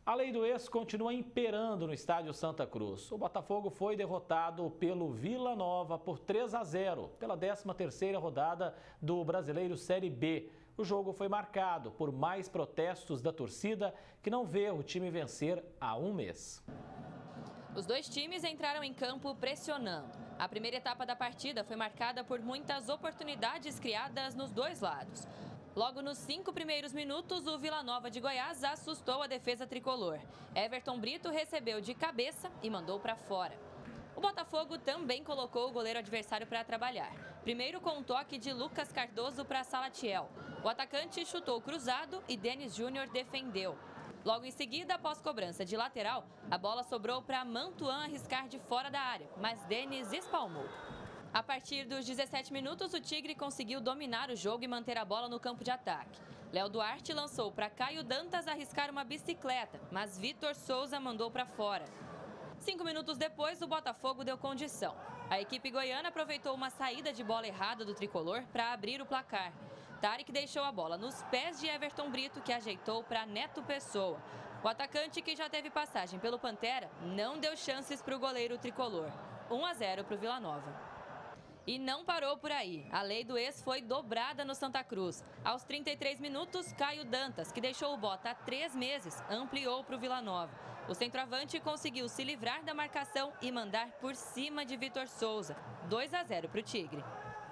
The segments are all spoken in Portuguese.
A lei do ex continua imperando no estádio Santa Cruz. O Botafogo foi derrotado pelo Vila Nova por 3-0 pela 13ª rodada do Brasileiro Série B. O jogo foi marcado por mais protestos da torcida que não vê o time vencer há um mês. Os dois times entraram em campo pressionando. A primeira etapa da partida foi marcada por muitas oportunidades criadas nos dois lados. Logo nos 5 primeiros minutos, o Vila Nova de Goiás assustou a defesa tricolor. Everton Brito recebeu de cabeça e mandou para fora. O Botafogo também colocou o goleiro adversário para trabalhar. Primeiro com um toque de Lucas Cardoso para Salatiel. O atacante chutou cruzado e Denis Júnior defendeu. Logo em seguida, após cobrança de lateral, a bola sobrou para Mantuan arriscar de fora da área, mas Denis espalmou. A partir dos 17 minutos, o Tigre conseguiu dominar o jogo e manter a bola no campo de ataque. Léo Duarte lançou para Caio Dantas arriscar uma bicicleta, mas Vitor Souza mandou para fora. 5 minutos depois, o Botafogo deu condição. A equipe goiana aproveitou uma saída de bola errada do tricolor para abrir o placar. Tarek deixou a bola nos pés de Everton Brito, que ajeitou para Neto Pessoa. O atacante, que já teve passagem pelo Pantera, não deu chances para o goleiro tricolor. 1-0 para o Vila Nova. E não parou por aí. A lei do ex foi dobrada no Santa Cruz. Aos 33 minutos, Caio Dantas, que deixou o Bota há 3 meses, ampliou para o Vila Nova. O centroavante conseguiu se livrar da marcação e mandar por cima de Vitor Souza. 2-0 para o Tigre.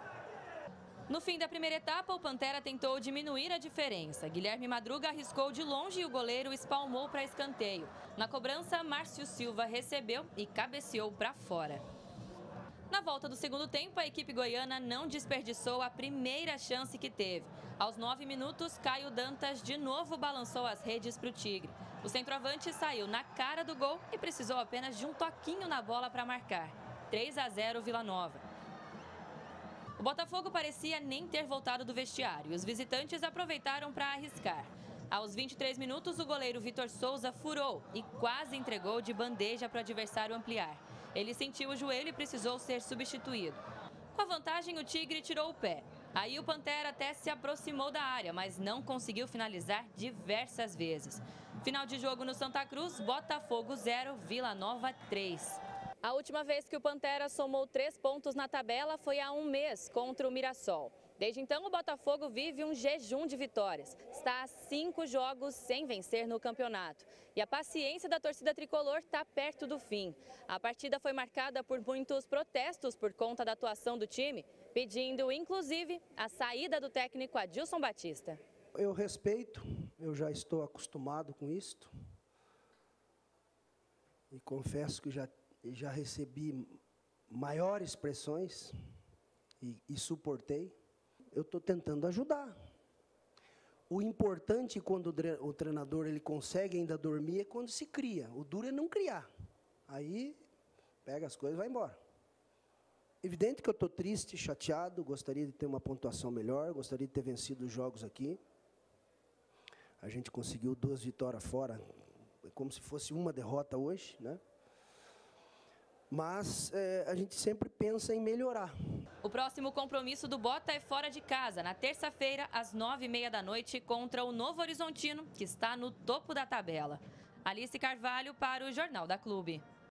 No fim da primeira etapa, o Pantera tentou diminuir a diferença. Guilherme Madruga arriscou de longe e o goleiro espalmou para escanteio. Na cobrança, Márcio Silva recebeu e cabeceou para fora. Na volta do segundo tempo, a equipe goiana não desperdiçou a primeira chance que teve. Aos 9 minutos, Caio Dantas de novo balançou as redes para o Tigre. O centroavante saiu na cara do gol e precisou apenas de um toquinho na bola para marcar. 3-0 Vila Nova. O Botafogo parecia nem ter voltado do vestiário e os visitantes aproveitaram para arriscar. Aos 23 minutos, o goleiro Vitor Souza furou e quase entregou de bandeja para o adversário ampliar. Ele sentiu o joelho e precisou ser substituído. Com a vantagem, o Tigre tirou o pé. Aí o Pantera até se aproximou da área, mas não conseguiu finalizar diversas vezes. Final de jogo no Santa Cruz, Botafogo 0, Vila Nova 3. A última vez que o Pantera somou 3 pontos na tabela foi há um mês contra o Mirassol. Desde então, o Botafogo vive um jejum de vitórias. Está a 5 jogos sem vencer no campeonato. E a paciência da torcida tricolor está perto do fim. A partida foi marcada por muitos protestos por conta da atuação do time, pedindo, inclusive, a saída do técnico Adilson Batista. Eu respeito, eu já estou acostumado com isto. E confesso que já recebi maiores pressões e suportei. Eu estou tentando ajudar. O importante quando o treinador ele consegue ainda dormir é quando se cria. O duro é não criar. Aí pega as coisas e vai embora. Evidente que eu estou triste, chateado, gostaria de ter uma pontuação melhor, gostaria de ter vencido os jogos aqui. A gente conseguiu 2 vitórias fora, como se fosse uma derrota hoje, né? Mas a gente sempre pensa em melhorar. O próximo compromisso do Bota é fora de casa, na terça-feira, às 9h30 da noite, contra o Novo Horizontino, que está no topo da tabela. Alice Carvalho para o Jornal da Clube.